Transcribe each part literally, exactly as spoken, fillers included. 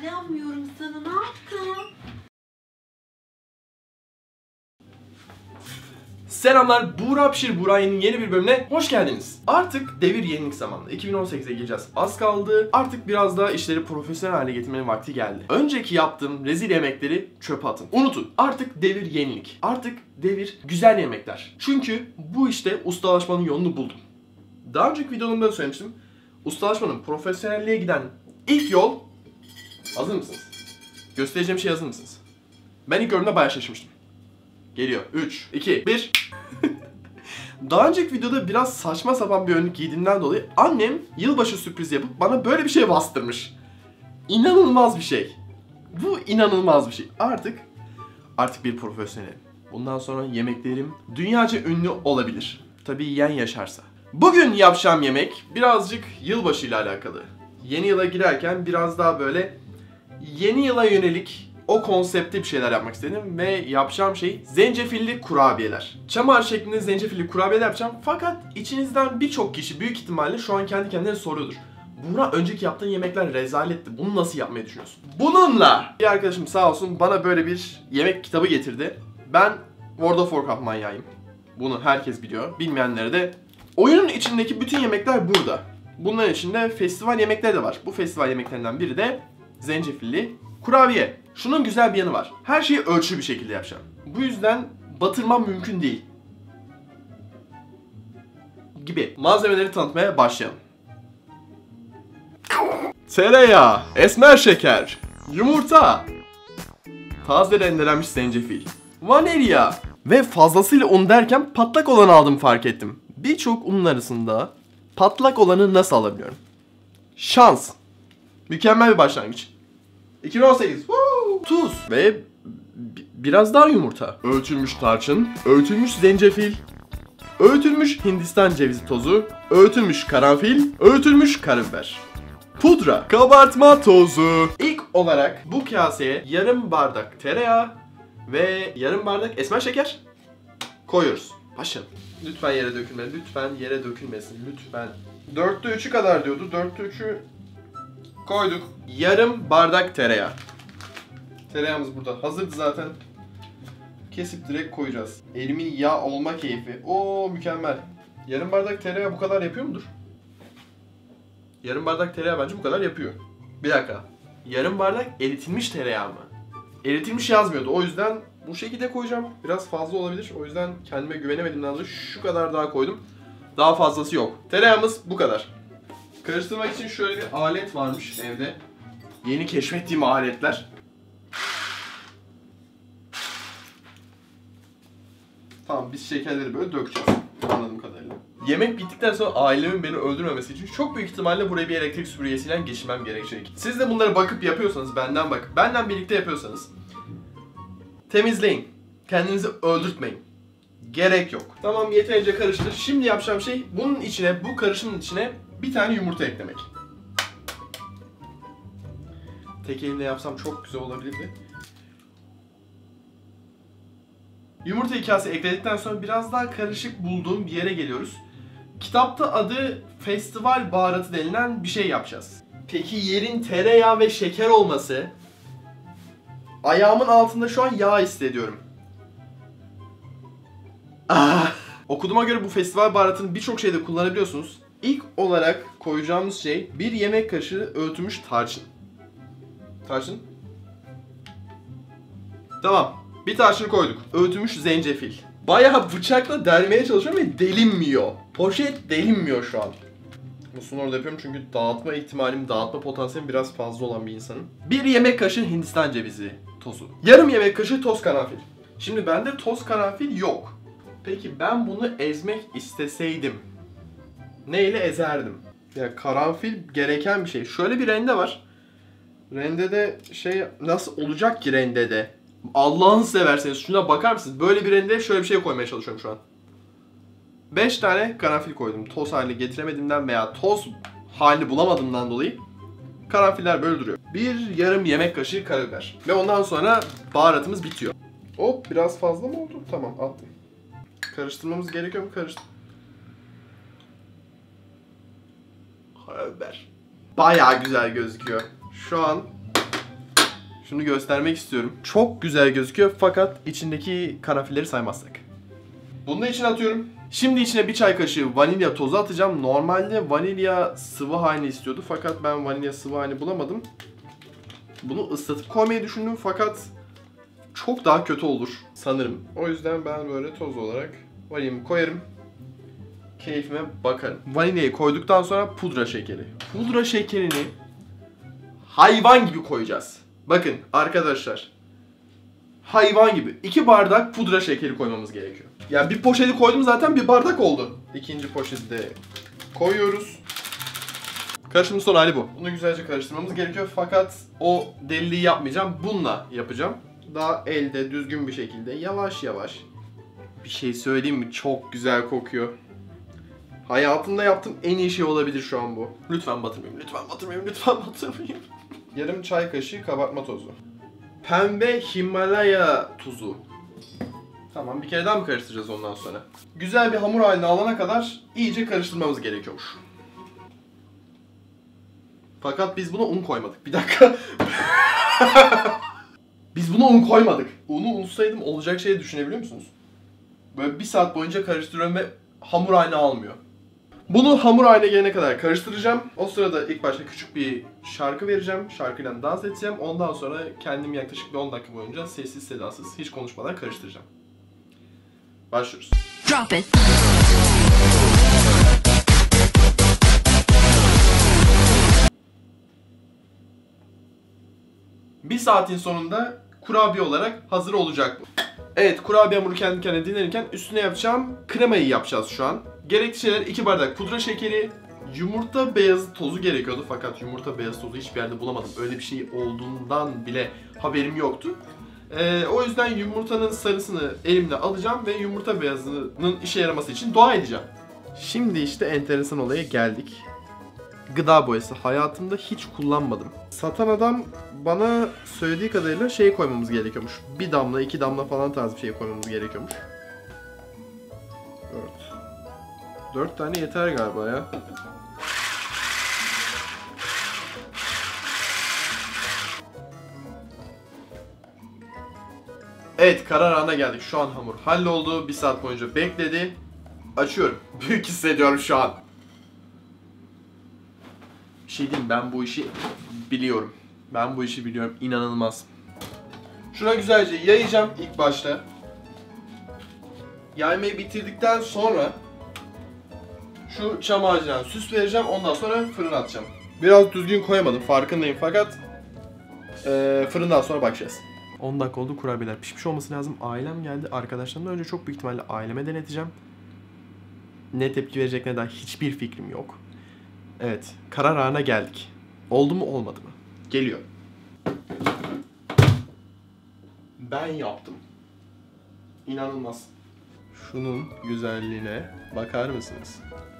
Kıyamıyorum sana, ne yaptın? Selamlar, Buğra Pişir Buğra'nın yeni bir bölümüne hoş geldiniz. Artık devir yenilik zamanı. iki bin on sekize gireceğiz. Az kaldı. Artık biraz daha işleri profesyonel hale getirmenin vakti geldi. Önceki yaptığım rezil yemekleri çöpe atın. Unutun. Artık devir yenilik. Artık devir güzel yemekler. Çünkü bu işte ustalaşmanın yolunu buldum. Daha önceki videomda da söylemiştim. Ustalaşmanın profesyonelliğe giden ilk yol... Hazır mısınız? Göstereceğim şey hazır mısınız? Ben ilk gördüğümde bayağı şaşırmıştım. Geliyor. üç, iki, bir. Daha önceki videoda biraz saçma sapan bir önlük giydiğimden dolayı annem yılbaşı sürprizi yapıp bana böyle bir şey bastırmış. İnanılmaz bir şey. Bu inanılmaz bir şey. Artık artık bir profesyonelim. Bundan sonra yemeklerim dünyaca ünlü olabilir. Tabii yiyen yaşarsa. Bugün yapacağım yemek birazcık yılbaşı ile alakalı. Yeni yıla girerken biraz daha böyle yeni yıla yönelik o konsepte bir şeyler yapmak istedim ve yapacağım şey zencefilli kurabiyeler. Çam ağacı şeklinde zencefilli kurabiyeler yapacağım fakat içinizden birçok kişi büyük ihtimalle şu an kendi kendine soruyordur. Buğra, önceki yaptığın yemekler rezaletti. Bunu nasıl yapmayı düşünüyorsun? Bununla bir arkadaşım sağ olsun bana böyle bir yemek kitabı getirdi. Ben World of Warcraft manyağıyım. Bunu herkes biliyor. Bilmeyenlere de oyunun içindeki bütün yemekler burada. Bunların içinde festival yemekleri de var. Bu festival yemeklerinden biri de zencefilli kurabiye. Şunun güzel bir yanı var. Her şeyi ölçülü bir şekilde yapacağım. Bu yüzden batırmam mümkün değil. Gibi. Malzemeleri tanıtmaya başlayalım. Tereyağı, esmer şeker, yumurta, taze rendelenmiş zencefil, vanilya ve fazlasıyla un derken patlak olanı aldım fark ettim. Birçok unun arasında patlak olanı nasıl alabiliyorum? Şans. Mükemmel bir başlangıç. iki bin on sekiz. Woo! Tuz ve biraz daha yumurta. Öğütülmüş tarçın, öğütülmüş zencefil, öğütülmüş Hindistan cevizi tozu, öğütülmüş karanfil, öğütülmüş karabiber. Pudra, kabartma tozu. İlk olarak bu kaseye yarım bardak tereyağı ve yarım bardak esmer şeker koyuyoruz. Başlayalım. Lütfen yere dökülme, lütfen yere dökülmesin, lütfen. Dörtte üçü kadar diyordu, dörtte üçü koyduk. Yarım bardak tereyağı. Tereyağımız burada hazırdı zaten. Kesip direkt koyacağız. Elimin yağ olma keyfi. Oo, mükemmel. Yarım bardak tereyağı bu kadar yapıyor mudur? Yarım bardak tereyağı bence bu kadar yapıyor. Bir dakika. Yarım bardak eritilmiş tereyağı mı? Eritilmiş yazmıyordu. O yüzden bu şekilde koyacağım. Biraz fazla olabilir. O yüzden kendime güvenemediğimden dolayı şu kadar daha koydum. Daha fazlası yok. Tereyağımız bu kadar. Karıştırmak için şöyle bir alet varmış evde. Yeni keşfettiğim aletler. Tamam, biz şekerleri böyle dökeceğiz. Anladığım kadarıyla. Yemek bittikten sonra ailemin beni öldürmemesi için çok büyük ihtimalle buraya bir elektrik süpürgesiyle geçirmem gerekecek. Siz de bunları bakıp yapıyorsanız, benden bak, benden birlikte yapıyorsanız temizleyin. Kendinizi öldürtmeyin. Gerek yok. Tamam, yeterince karıştır. Şimdi yapacağım şey bunun içine, bu karışımın içine bir tane yumurta eklemek. Tek elimle yapsam çok güzel olabilirdi. Yumurtayı kaseye ekledikten sonra biraz daha karışık bulduğum bir yere geliyoruz. Kitapta adı festival baharatı denilen bir şey yapacağız. Peki yerin tereyağı ve şeker olması, ayağımın altında şu an yağ hissediyorum. Ah. Okuduğuma göre bu festival baharatını birçok şeyde kullanabiliyorsunuz. İlk olarak koyacağımız şey bir yemek kaşığı öğütülmüş tarçın. Tarçın. Tamam. Bir tarçını koyduk. Öğütülmüş zencefil. Bayağı bıçakla delmeye çalışıyorum ve delinmiyor. Poşet delinmiyor şu an. Musunu orada yapıyorum çünkü dağıtma ihtimalim, dağıtma potansiyelim biraz fazla olan bir insanım. Bir yemek kaşığı Hindistan cevizi tozu. Yarım yemek kaşığı toz karanfil. Şimdi bende toz karanfil yok. Peki ben bunu ezmek isteseydim neyle ezerdim? Ya karanfil gereken bir şey. Şöyle bir rende var. Rendede şey nasıl olacak ki rendede? Allah'ını severseniz şuna bakar mısınız? Böyle bir rendeye şöyle bir şey koymaya çalışıyorum şu an. beş tane karanfil koydum. Toz haline getiremediğimden veya toz halini bulamadığımdan dolayı karanfiller böyle duruyor. Bir yarım yemek kaşığı karabiber. Ve ondan sonra baharatımız bitiyor. Hop, biraz fazla mı oldu? Tamam, attım. Karıştırmamız gerekiyor mu? Karıştır. Karabiber. Bayağı güzel gözüküyor. Şu an Şunu göstermek istiyorum. Çok güzel gözüküyor fakat içindeki karanfilleri saymazsak. Bunu da içine atıyorum. Şimdi içine bir çay kaşığı vanilya tozu atacağım. Normalde vanilya sıvı halini istiyordu fakat ben vanilya sıvı halini bulamadım. Bunu ıslatıp koymayı düşündüm fakat çok daha kötü olur sanırım. O yüzden ben böyle toz olarak vanilyamı koyarım. Keyfime bakarım. Vanilyayı koyduktan sonra pudra şekeri. Pudra şekerini hayvan gibi koyacağız. Bakın arkadaşlar. Hayvan gibi. iki bardak pudra şekeri koymamız gerekiyor. Yani bir poşeti koydum zaten bir bardak oldu. İkinci poşeti de koyuyoruz. Karışımın son hali bu. Bunu güzelce karıştırmamız gerekiyor fakat o deliliği yapmayacağım. Bununla yapacağım. Daha elde düzgün bir şekilde yavaş yavaş. Bir şey söyleyeyim mi? Çok güzel kokuyor. Hayatımda yaptığım en iyi şey olabilir şu an bu. Lütfen batırmayayım, lütfen batırmayayım, lütfen batırmayayım. Yarım çay kaşığı kabartma tozu. Pembe Himalaya tuzu. Tamam, bir kere daha mı karıştıracağız ondan sonra? Güzel bir hamur haline alana kadar iyice karıştırmamız gerekiyormuş. Fakat biz buna un koymadık. Bir dakika. Biz buna un koymadık. Unu unsaydım olacak şeyi düşünebiliyor musunuz? Böyle bir saat boyunca karıştırıyorum ve hamur haline almıyor. Bunu hamur haline gelene kadar karıştıracağım. O sırada ilk başta küçük bir şarkı vereceğim. Şarkıyla dans edeceğim. Ondan sonra kendimi yaklaşık bir on dakika boyunca sessiz sedasız hiç konuşmadan karıştıracağım. Başlıyoruz. Drop it. Bir saatin sonunda kurabiye olarak hazır olacak bu. Evet, kurabiye hamuru kendi kendine dinlenirken üstüne yapacağım kremayı yapacağız şu an. Gerekli şeyler iki bardak pudra şekeri, yumurta beyazı tozu gerekiyordu fakat yumurta beyazı tozu hiçbir yerde bulamadım. Öyle bir şey olduğundan bile haberim yoktu. Ee, o yüzden yumurtanın sarısını elimle alacağım ve yumurta beyazının işe yaraması için dua edeceğim. Şimdi işte enteresan olaya geldik. Gıda boyası hayatımda hiç kullanmadım. Satan adam bana söylediği kadarıyla şey koymamız gerekiyormuş. Bir damla, iki damla falan tarz bir şey koymamız gerekiyormuş. Dört. Dört tane yeter galiba ya. Evet, karar anına geldik. Şu an hamur halloldu. Bir saat boyunca bekledi. Açıyorum. Büyük hissediyorum şu an. Bir şey diyeyim, ben bu işi biliyorum. Ben bu işi biliyorum. İnanılmaz. Şuna güzelce yayacağım ilk başta. Yaymayı bitirdikten sonra şu çam ağacından süs vereceğim. Ondan sonra fırına atacağım. Biraz düzgün koyamadım, farkındayım fakat e, fırından sonra bakacağız. on dakika oldu, kurabiyeler pişmiş olması lazım. Ailem geldi. Arkadaşlarımdan önce çok büyük ihtimalle aileme deneteceğim. Ne tepki vereceklerine dair hiçbir fikrim yok. Evet, karar anına geldik. Oldu mu olmadı mı? Geliyor. Ben yaptım. İnanılmaz. Şunun güzelliğine bakar mısınız?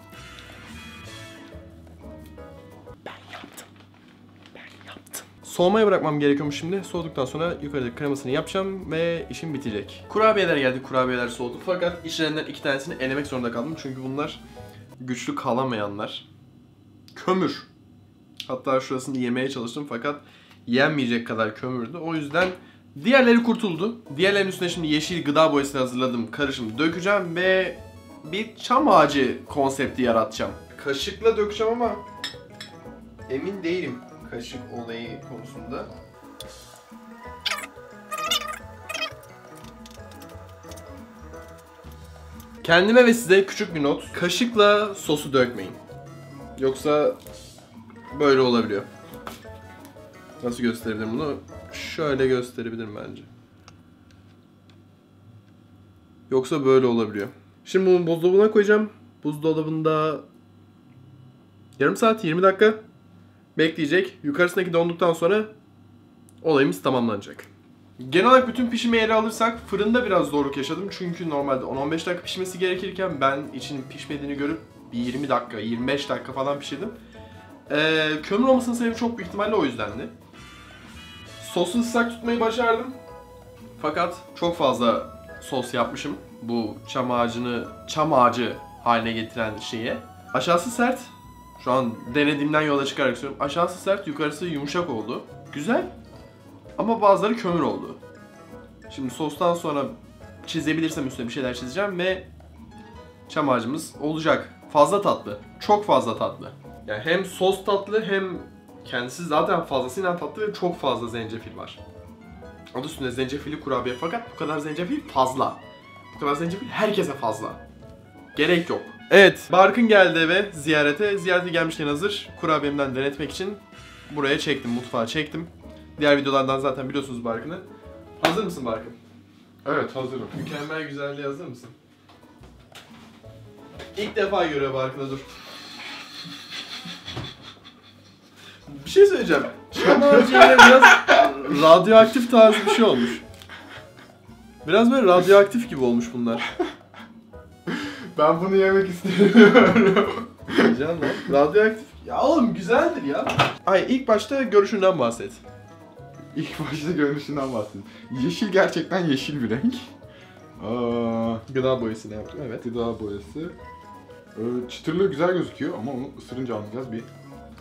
Ben yaptım. Ben yaptım. Soğumaya bırakmam gerekiyormuş şimdi. Soğuduktan sonra yukarıda kremasını yapacağım ve işim bitecek. Kurabiyeler geldi, kurabiyeler soğudu. Fakat içlerinden iki tanesini elemek zorunda kaldım. Çünkü bunlar güçlü kalamayanlar. Kömür. Hatta şurasını yemeye çalıştım fakat yenmeyecek kadar kömürdü. O yüzden diğerleri kurtuldu. Diğerlerinin üstüne şimdi yeşil gıda boyasını hazırladım. Karışımı dökeceğim ve bir çam ağacı konsepti yaratacağım. Kaşıkla dökeceğim ama emin değilim kaşık olayı konusunda. Kendime ve size küçük bir not. Kaşıkla sosu dökmeyin. Yoksa böyle olabiliyor. Nasıl gösterebilirim bunu? Şöyle gösterebilirim bence. Yoksa böyle olabiliyor. Şimdi bunu buzdolabına koyacağım. Buzdolabında yarım saat, yirmi dakika bekleyecek. Yukarısındaki donduktan sonra olayımız tamamlanacak. Genel olarak bütün pişimi ele alırsak fırında biraz zorluk yaşadım. Çünkü normalde on on beş dakika pişmesi gerekirken ben için pişmediğini görüp bir yirmi dakika, yirmi beş dakika falan pişirdim. Ee, kömür olmasının sebebi çok büyük ihtimalle o yüzdendi. Sosu ıslak tutmayı başardım. Fakat çok fazla sos yapmışım. Bu çam ağacını, çam ağacı haline getiren şeye. Aşağısı sert. Şu an denediğimden yola çıkarak söylüyorum. Aşağısı sert, yukarısı yumuşak oldu. Güzel. Ama bazıları kömür oldu. Şimdi sostan sonra çizebilirsem üstüne bir şeyler çizeceğim ve çam ağacımız olacak. Fazla tatlı. Çok fazla tatlı. Yani hem sos tatlı hem kendisi zaten fazlasıyla tatlı ve çok fazla zencefil var. Adı üstünde zencefilli kurabiye fakat bu kadar zencefil fazla. Bu kadar zencefil herkese fazla. Gerek yok. Evet, Barkın geldi eve ziyarete. Ziyarete gelmişken hazır kurabiyemden denetmek için buraya çektim, mutfağa çektim. Diğer videolardan zaten biliyorsunuz Barkın'ı. Hazır mısın Barkın? Evet, hazırım. Mükemmel güzelliğe hazır mısın? İlk defa görüyor Barkın'a, dur. Bir şey söyleyeceğim. Çam ağacıyla biraz radyoaktif tarzı bir şey olmuş. Biraz böyle radyoaktif gibi olmuş bunlar. Ben bunu yemek istemiyorum. Can lan. Radyoaktif. Ya oğlum güzeldir ya. Ay ilk başta görüşünden bahset. İlk başta görünüşünden bahsedeyim. Yeşil gerçekten yeşil bir renk. Aa, Gıda boyasını yaptım, evet. gıda boyası. Ee, çıtırlığı güzel gözüküyor ama onu ısırınca anlayacağız bir.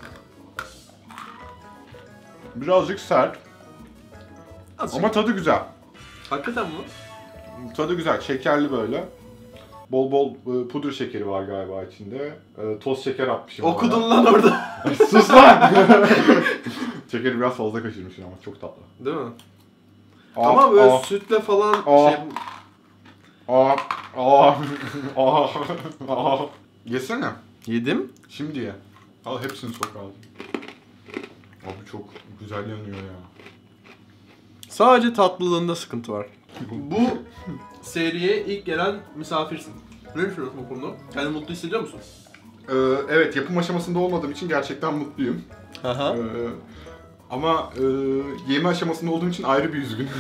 Birazcık sert Azıcık. ama tadı güzel. Hakikaten mi? Tadı güzel, şekerli böyle. Bol bol e, pudra şekeri var galiba içinde. E, toz şeker atmışım. Okudun oraya. lan orada. Sus lan! Şekeri biraz fazla kaçırmışım ama çok tatlı. Değil mi? Aa, Ama böyle aa, sütle falan Aa. şey... aa, aa, aa, aa. Yesene. Yedim. Şimdi ye. Al hepsini sok al. Abi çok güzel yanıyor ya. Sadece tatlılığında sıkıntı var. Bu seriye ilk gelen misafirsin. Ne düşünüyorsun bu konuda? Kendini mutlu hissediyor musun? Ee, evet, yapım aşamasında olmadığım için gerçekten mutluyum. Aha. Ee, ama e, yeme aşamasında olduğum için ayrı bir üzgünüm.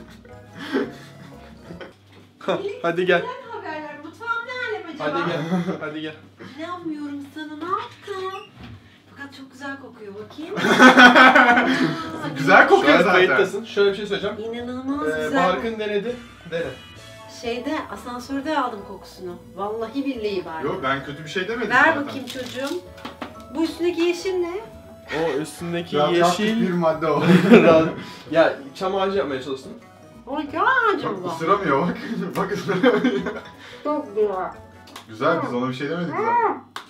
Hadi gel. Neden haberler? Mutfağım ne alem acaba? Hadi gel. Hadi gel. İnanmıyorum sana, ne yaptın? Fakat çok güzel kokuyor, bakayım. Güzel Şu kokuyor an zaten. kayıttasın. Şöyle bir şey söyleyeceğim. İnanılmaz Ee, güzel. Barkın denedi. Dene. Şeyde, asansörde aldım kokusunu. Vallahi billahi var. Yok, ben kötü bir şey demedim Ver zaten. bakayım çocuğum. Bu üstündeki yeşil ne? O üstündeki Radyoaktif yeşil... bir madde o. ya çam ağacı yapmaya çalıştım. O ne ağacım Bak bu? ısıramıyor bak. Bak ısıramıyor. Çok güzel. Güzel, biz ona bir şey demedik zaten.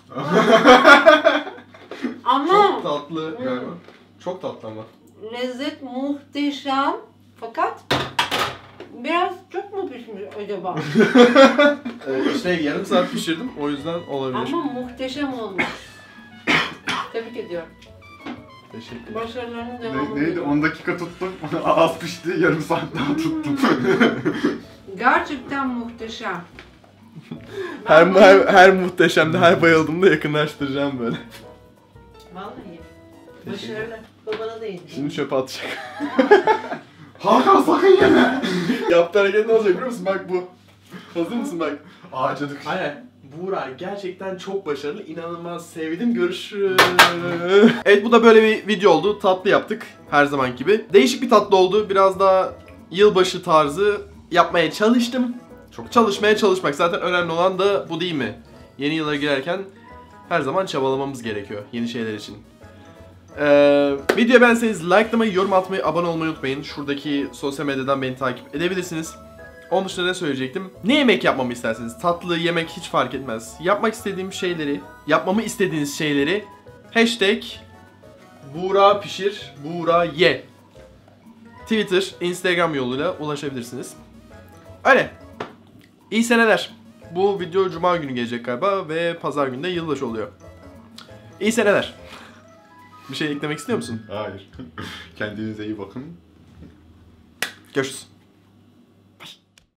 Ama Çok tatlı galiba. Çok tatlı ama. lezzet muhteşem. Fakat biraz çok mu pişmiş acaba? Ee, işte yarım saat pişirdim, o yüzden olabilir. Ama muhteşem olmuş. Tebrik ediyorum. Teşekkür ederim. Başarılarının devamını Ne, neydi? diliyorum. on dakika tuttum. Az pişti, yarım saat daha tuttum. Gerçekten muhteşem. Her, Ben her, bayıldım. her muhteşemde, her bayıldığımda yakınlaştıracağım böyle. Vallahi. Başarılı. Babana da yedim. Şimdi çöpe atacak. Hakan sakın yeme! Yaptığı hareket ne olacak biliyor musun? Bak bu. Hazır mısın bak? Ağaca dık. Aynen. Buğra gerçekten çok başarılı, inanılmaz sevdim, görüşürüz. Evet, bu da böyle bir video oldu. Tatlı yaptık her zaman gibi. Değişik bir tatlı oldu. Biraz daha yılbaşı tarzı yapmaya çalıştım. Çok Çalışmaya çalışmak. Zaten önemli olan da bu değil mi? Yeni yıla girerken her zaman çabalamamız gerekiyor yeni şeyler için. Ee, videoyu beğenseniz likelamayı, yorum atmayı, abone olmayı unutmayın. Şuradaki sosyal medyadan beni takip edebilirsiniz. Onun dışında ne söyleyecektim? Ne yemek yapmamı isterseniz, tatlı, yemek hiç fark etmez. Yapmak istediğim şeyleri, yapmamı istediğiniz şeyleri hashtag Buğra pişir, Buğra ye. Twitter, Instagram yoluyla ulaşabilirsiniz. Öyle. İyi seneler. Bu video cuma günü gelecek galiba ve pazar günü de yılbaşı oluyor. İyi seneler. Bir şey eklemek istiyor musun? Hayır. Kendinize iyi bakın. Görüşürüz.